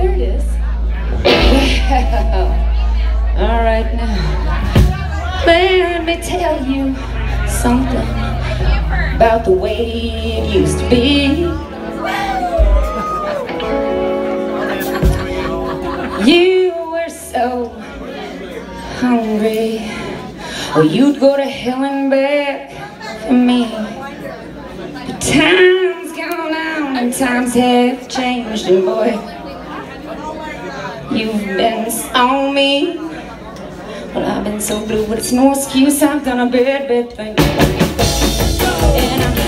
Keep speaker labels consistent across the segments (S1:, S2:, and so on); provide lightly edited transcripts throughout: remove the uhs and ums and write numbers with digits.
S1: There it is. Well, all right now. Let me tell you something about the way it used to be. You were so hungry, or you'd go to hell and back for me. But time's gone on and times have changed, and boy, you've been on me. Well, I've been so blue, but it's no excuse. I've done a bad thing. And I'm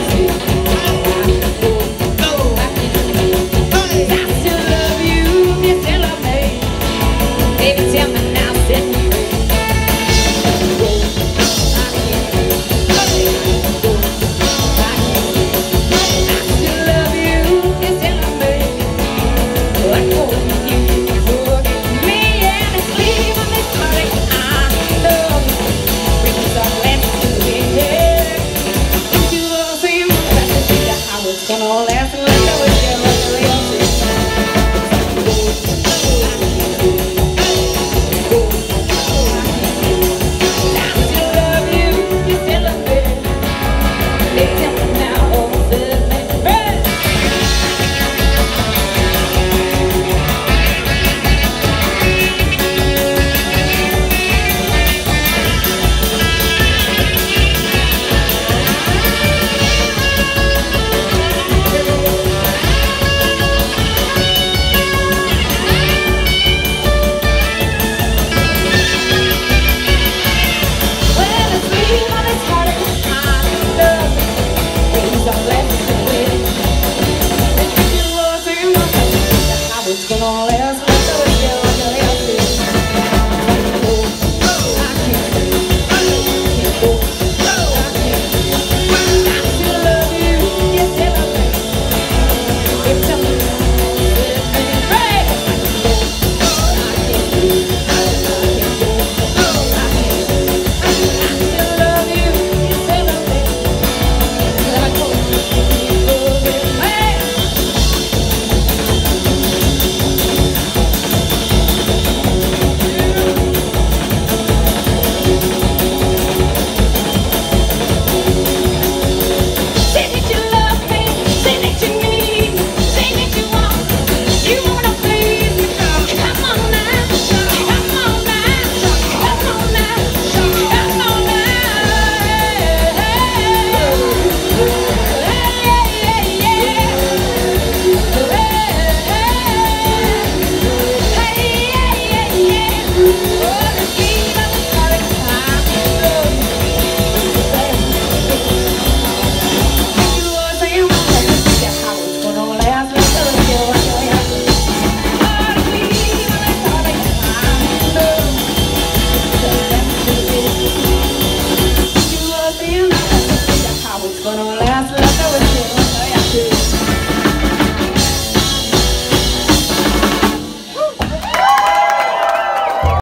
S1: gonna last like I was